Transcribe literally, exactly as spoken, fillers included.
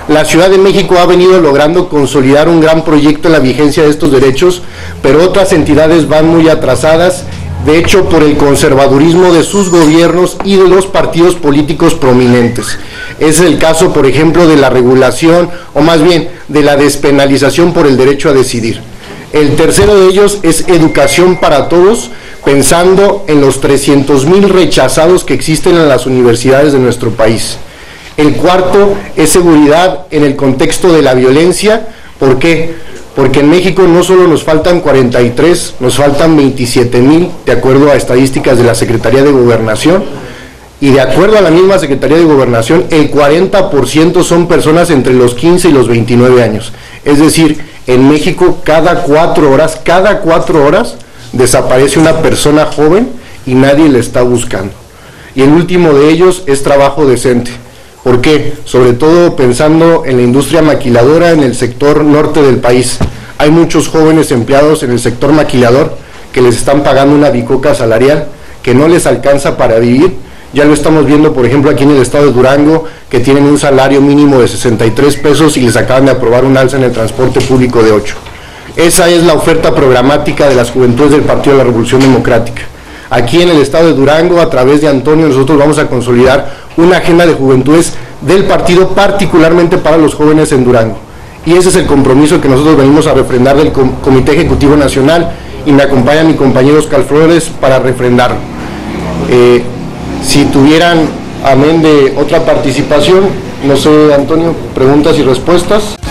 La Ciudad de México ha venido logrando consolidar un gran proyecto en la vigencia de estos derechos, pero otras entidades van muy atrasadas, de hecho por el conservadurismo de sus gobiernos y de los partidos políticos prominentes. Es el caso, por ejemplo, de la regulación, o más bien, de la despenalización por el derecho a decidir. El tercero de ellos es educación para todos, pensando en los trescientos mil rechazados que existen en las universidades de nuestro país. El cuarto es seguridad en el contexto de la violencia. ¿Por qué? Porque en México no solo nos faltan cuarenta y tres, nos faltan veintisiete mil, de acuerdo a estadísticas de la Secretaría de Gobernación, y de acuerdo a la misma Secretaría de Gobernación, el cuarenta por ciento son personas entre los quince y los veintinueve años. Es decir, en México cada cuatro horas, cada cuatro horas desaparece una persona joven y nadie le está buscando. Y el último de ellos es trabajo decente. ¿Por qué? Sobre todo pensando en la industria maquiladora en el sector norte del país. Hay muchos jóvenes empleados en el sector maquilador que les están pagando una bicoca salarial que no les alcanza para vivir. Ya lo estamos viendo, por ejemplo, aquí en el estado de Durango, que tienen un salario mínimo de sesenta y tres pesos y les acaban de aprobar un alza en el transporte público de ocho. Esa es la oferta programática de las juventudes del Partido de la Revolución Democrática. Aquí en el estado de Durango, a través de Antonio, nosotros vamos a consolidar una agenda de juventudes del partido, particularmente para los jóvenes en Durango. Y ese es el compromiso que nosotros venimos a refrendar del Comité Ejecutivo Nacional, y me acompaña mi compañero Oscar Flores para refrendarlo. Eh, si tuvieran, amén de otra participación, no sé, Antonio, preguntas y respuestas.